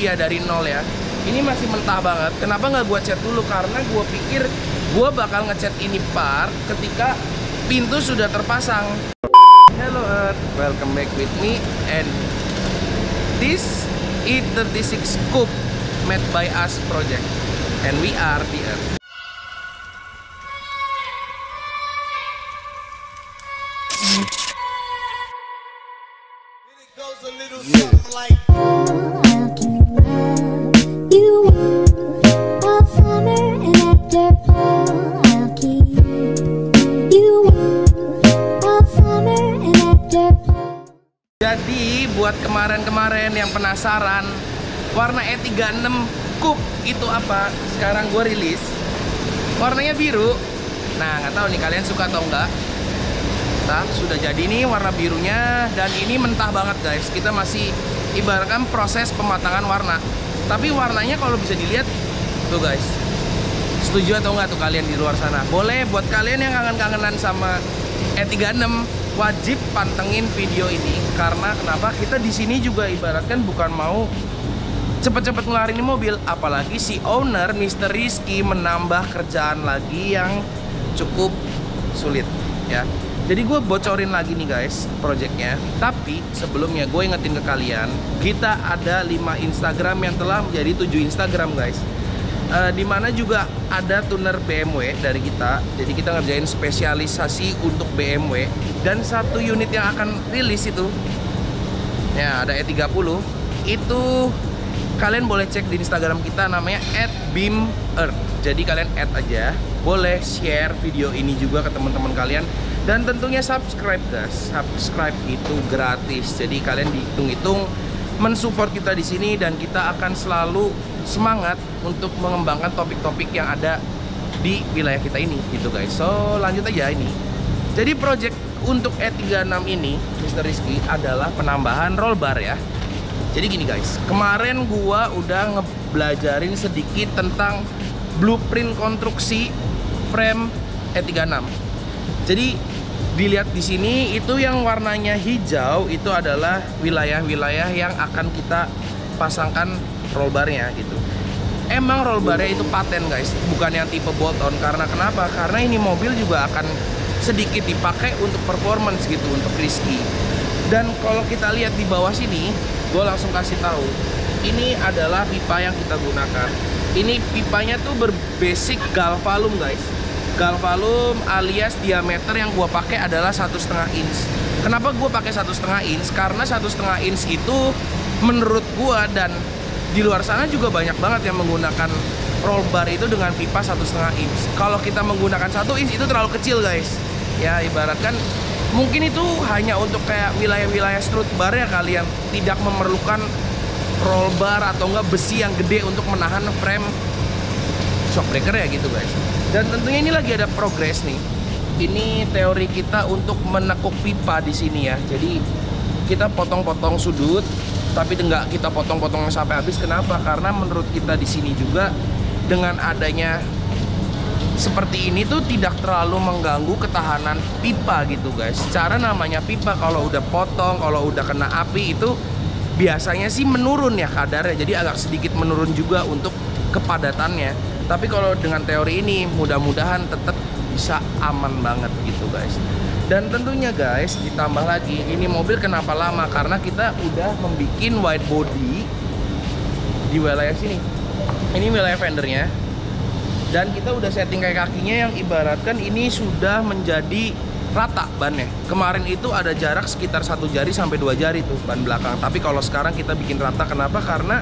body ya dari nol ya. Ini masih mentah banget. Kenapa nggak gue cat dulu? Karena gue pikir gue bakal ngecat ini part ketika pintu sudah terpasang. Hello Earth, welcome back with me, and this E36 Coupe made by us project, and we are the Earth. Jadi buat kemarin-kemarin yang penasaran warna E36 Coupe itu apa, sekarang gue rilis warnanya biru. Nah, nggak tahu nih kalian suka atau enggak. Nah, sudah jadi nih warna birunya, dan ini mentah banget guys. Kita masih ibaratkan proses pematangan warna. Tapi warnanya kalau bisa dilihat tuh guys. Setuju atau enggak tuh kalian di luar sana? Boleh, buat kalian yang kangen-kangenan sama E36 wajib pantengin video ini. Karena kenapa? Kita di sini juga ibaratkan bukan mau cepet-cepet ngelarin mobil, apalagi si owner Mr. Rizky menambah kerjaan lagi yang cukup sulit ya. Jadi gue bocorin lagi nih guys projectnya. Tapi sebelumnya gue ingetin ke kalian, kita ada 5 Instagram yang telah menjadi 7 Instagram guys. Dimana juga ada tuner BMW dari kita. Jadi kita ngerjain spesialisasi untuk BMW. Dan satu unit yang akan rilis itu ya ada E30. Itu kalian boleh cek di Instagram kita, namanya @beamearth. Jadi kalian add aja. Boleh share video ini juga ke teman-teman kalian. Dan tentunya subscribe guys. Subscribe itu gratis. Jadi kalian dihitung-hitung mensupport kita di sini, dan kita akan selalu semangat untuk mengembangkan topik-topik yang ada di wilayah kita ini gitu guys. So lanjut aja ini. Jadi project untuk E36 ini Mr. Rizky adalah penambahan roll bar ya. Jadi gini guys, kemarin gua udah ngebelajarin sedikit tentang blueprint konstruksi frame E36. Jadi dilihat di sini, itu yang warnanya hijau itu adalah wilayah-wilayah yang akan kita pasangkan roll barnya gitu. Emang roll barnya itu paten guys, bukan yang tipe bolt on. Karena kenapa? Karena ini mobil juga akan sedikit dipakai untuk performance gitu, untuk Rizky. Dan kalau kita lihat di bawah sini, gue langsung kasih tahu, ini adalah pipa yang kita gunakan. Ini pipanya tuh berbasic galvalum guys. Galvalum alias diameter yang gue pakai adalah 1,5 inch. Kenapa gue pakai 1,5 inch? Karena 1,5 inch itu menurut gue, dan di luar sana juga banyak banget yang menggunakan roll bar itu dengan pipa 1,5 inch. Kalau kita menggunakan 1 inch itu terlalu kecil guys. Ya ibaratkan mungkin itu hanya untuk kayak wilayah-wilayah strut bar ya, kalian tidak memerlukan roll bar atau enggak besi yang gede untuk menahan frame shockbreaker ya gitu guys. Dan tentunya ini lagi ada progres nih. Ini teori kita untuk menekuk pipa di sini ya. Jadi kita potong-potong sudut, tapi enggak kita potong-potong sampai habis. Kenapa? Karena menurut kita di sini juga dengan adanya seperti ini tuh tidak terlalu mengganggu ketahanan pipa gitu guys. Cara namanya pipa kalau udah potong, kalau udah kena api itu biasanya sih menurun ya kadarnya. Jadi agak sedikit menurun juga untuk kepadatannya. Tapi kalau dengan teori ini mudah-mudahan tetap bisa aman banget gitu guys. Dan tentunya guys, ditambah lagi ini mobil kenapa lama? Karena kita udah membuat wide body di wilayah sini. Ini wilayah fendernya. Dan kita udah setting kayak kakinya yang ibaratkan ini sudah menjadi rata bannya. Kemarin itu ada jarak sekitar 1 jari sampai 2 jari tuh ban belakang. Tapi kalau sekarang kita bikin rata, kenapa? Karena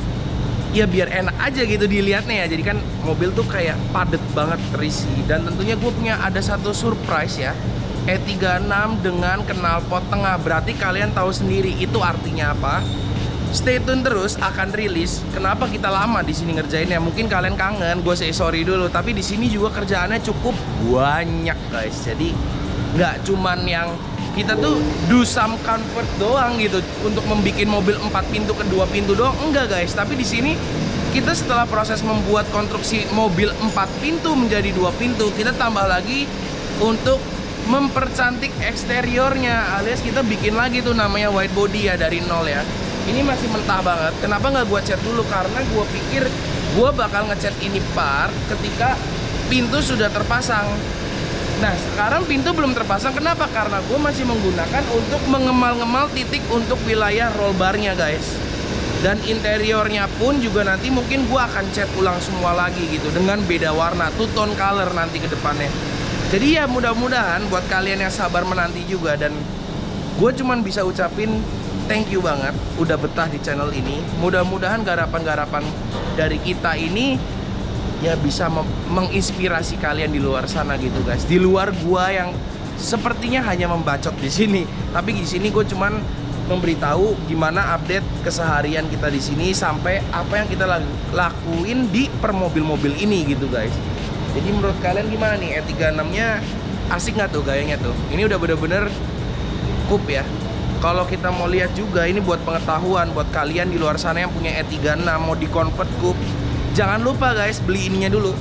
ya biar enak aja gitu dilihatnya ya. Jadi kan mobil tuh kayak padet banget terisi. Dan tentunya gue punya ada satu surprise ya, E36 dengan knalpot tengah. Berarti kalian tahu sendiri itu artinya apa. Stay tune terus, akan rilis. Kenapa kita lama di sini ngerjainnya? Mungkin kalian kangen, gue say sorry dulu. Tapi di sini juga kerjaannya cukup banyak guys. Jadi nggak cuman yang kita tuh do some convert doang gitu untuk membuat mobil 4 pintu ke 2 pintu doang, enggak guys. Tapi di sini kita setelah proses membuat konstruksi mobil 4 pintu menjadi 2 pintu, kita tambah lagi untuk mempercantik eksteriornya, alias kita bikin lagi tuh namanya white body ya dari nol ya. Ini masih mentah banget. Kenapa nggak gua cat dulu? Karena gua pikir gua bakal ngecat ini part ketika pintu sudah terpasang. Nah, sekarang pintu belum terpasang. Kenapa? Karena gue masih menggunakan untuk mengemal-ngemal titik untuk wilayah roll barnya, guys. Dan interiornya pun juga nanti mungkin gue akan cat ulang semua lagi gitu, dengan beda warna, two tone color nanti ke depannya. Jadi ya mudah-mudahan buat kalian yang sabar menanti juga. Dan gue cuman bisa ucapin thank you banget udah betah di channel ini. Mudah-mudahan garapan-garapan dari kita ini ya bisa menginspirasi kalian di luar sana gitu, guys. Di luar gua yang sepertinya hanya membacot di sini, tapi di sini gue cuman memberitahu gimana update keseharian kita di sini sampai apa yang kita lakuin di per mobil-mobil ini gitu, guys. Jadi menurut kalian gimana nih E36-nya? Asik nggak tuh gayanya tuh? Ini udah bener-bener coupe ya. Kalau kita mau lihat juga, ini buat pengetahuan buat kalian di luar sana yang punya E36 mau di convert coupe, jangan lupa guys, beli ininya dulu.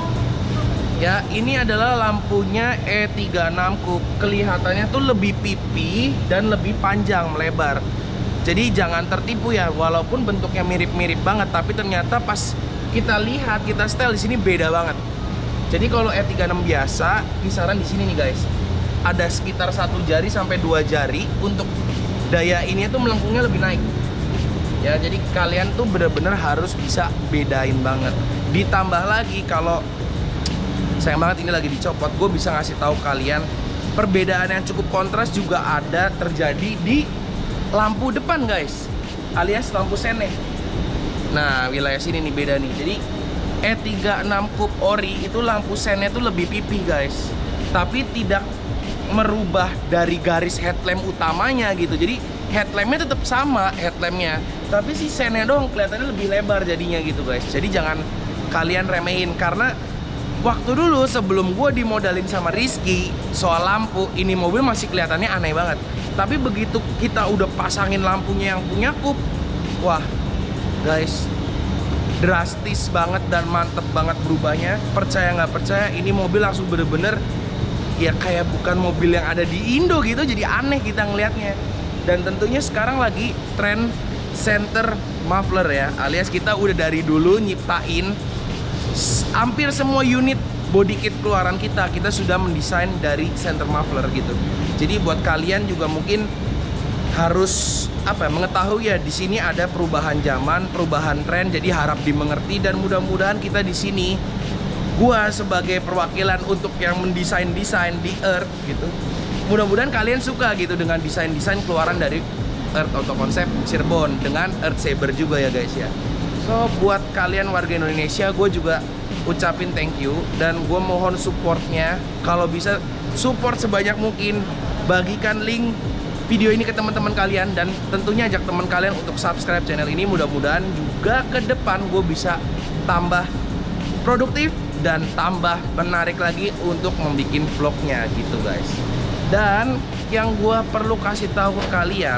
Ya, ini adalah lampunya E36 coupe. Kelihatannya tuh lebih pipi dan lebih panjang, melebar. Jadi jangan tertipu ya, walaupun bentuknya mirip-mirip banget, tapi ternyata pas kita lihat, kita setel di sini beda banget. Jadi kalau E36 biasa, kisaran di sini nih guys, ada sekitar 1 jari sampai 2 jari. Untuk daya ini tuh melengkungnya lebih naik. Ya, jadi kalian tuh bener-bener harus bisa bedain banget. Ditambah lagi kalau sayang banget ini lagi dicopot, gue bisa ngasih tahu kalian perbedaan yang cukup kontras juga ada terjadi di lampu depan guys, alias lampu sene. Nah, wilayah sini nih beda nih. Jadi E36 coupe ori itu lampu sene tuh lebih pipi guys, tapi tidak merubah dari garis headlamp utamanya gitu. Jadi headlampnya tetap sama headlampnya, tapi si sennya doang kelihatannya lebih lebar jadinya gitu guys. Jadi jangan kalian remehin, karena waktu dulu sebelum gue dimodalin sama Rizky soal lampu, ini mobil masih kelihatannya aneh banget. Tapi begitu kita udah pasangin lampunya yang punya coupe, wah guys, drastis banget dan mantep banget berubahnya. Percaya nggak percaya, ini mobil langsung bener-bener ya kayak bukan mobil yang ada di Indo gitu. Jadi aneh kita ngelihatnya. Dan tentunya sekarang lagi tren center muffler ya, alias kita udah dari dulu nyiptain hampir semua unit body kit keluaran kita sudah mendesain dari center muffler gitu. Jadi buat kalian juga mungkin harus mengetahui ya, di sini ada perubahan zaman, perubahan tren, jadi harap dimengerti. Dan mudah-mudahan kita di sini, gua sebagai perwakilan untuk yang mendesain di Earth gitu, mudah-mudahan kalian suka gitu dengan desain-desain keluaran dari Earth Auto Concept Cirebon dengan Earth Saber juga ya guys ya. So buat kalian warga Indonesia, gue juga ucapin thank you, dan gue mohon supportnya. Kalau bisa support sebanyak mungkin, bagikan link video ini ke teman-teman kalian, dan tentunya ajak teman kalian untuk subscribe channel ini. Mudah-mudahan juga ke depan gue bisa tambah produktif dan tambah menarik lagi untuk membuat vlognya gitu guys. Dan yang gue perlu kasih tahu ke kalian,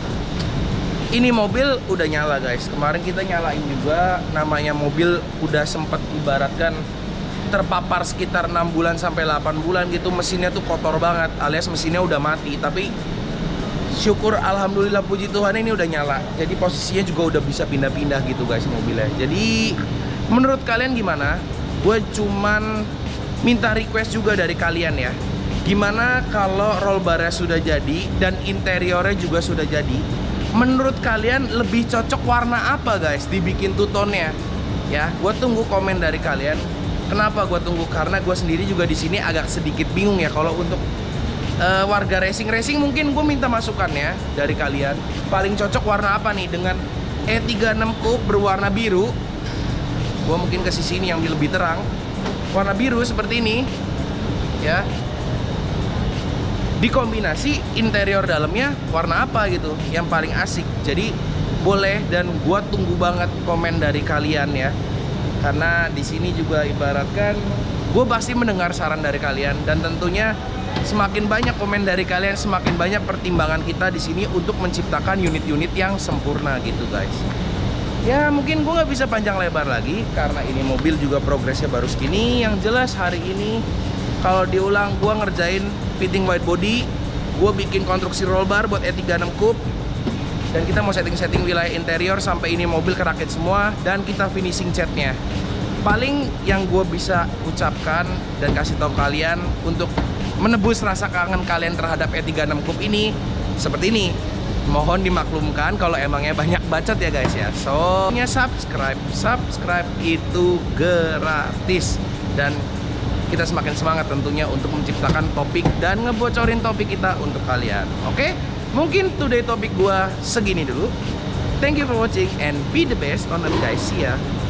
ini mobil udah nyala guys. Kemarin kita nyalain juga, namanya mobil udah sempet ibaratkan terpapar sekitar 6 bulan sampai 8 bulan gitu. Mesinnya tuh kotor banget, alias mesinnya udah mati. Tapi syukur alhamdulillah puji Tuhan ini udah nyala. Jadi posisinya juga udah bisa pindah-pindah gitu guys mobilnya. Jadi menurut kalian gimana? Gue cuman minta request juga dari kalian ya. Gimana kalau roll barnya sudah jadi dan interiornya juga sudah jadi? Menurut kalian lebih cocok warna apa guys dibikin two tone-nya? Ya, gue tunggu komen dari kalian. Kenapa gue tunggu? Karena gue sendiri juga di sini agak sedikit bingung ya. Kalau untuk warga racing mungkin gue minta masukannya dari kalian. Paling cocok warna apa nih dengan E36 coupe berwarna biru? Gue mungkin ke sisi ini yang lebih terang. Warna biru seperti ini, ya. Dikombinasi interior dalamnya warna apa gitu yang paling asik. Jadi boleh, dan gua tunggu banget komen dari kalian ya. Karena di sini juga ibaratkan gua pasti mendengar saran dari kalian, dan tentunya semakin banyak komen dari kalian, semakin banyak pertimbangan kita di sini untuk menciptakan unit-unit yang sempurna gitu guys. Ya mungkin gua nggak bisa panjang lebar lagi karena ini mobil juga progresnya baru segini. Yang jelas hari ini kalau diulang, gua ngerjain fitting white body, gue bikin konstruksi roll bar buat E36 coupe, Dan kita mau setting-setting wilayah interior sampai ini mobil kerakit semua. Dan kita finishing catnya. Paling yang gue bisa ucapkan dan kasih tahu kalian untuk menebus rasa kangen kalian terhadap E36 Coupe ini seperti ini. Mohon dimaklumkan kalau emangnya banyak bacot ya guys ya. So, subscribe itu gratis. Dan kita semakin semangat tentunya untuk menciptakan topik dan ngebocorin topik kita untuk kalian. Oke? Mungkin today topik gua segini dulu. Thank you for watching and be the best on the guys. See ya.